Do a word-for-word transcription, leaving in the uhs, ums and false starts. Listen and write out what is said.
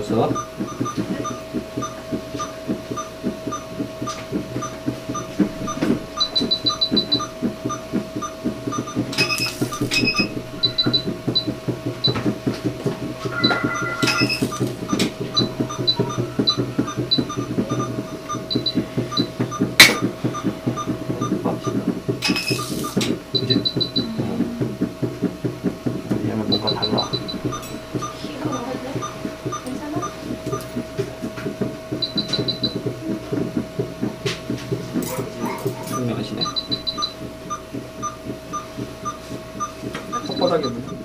젖었어. 그지? 얘는 뭔가 달라. 이거 먹을래? 괜찮아? 분명하시네. 혓바닥에 물.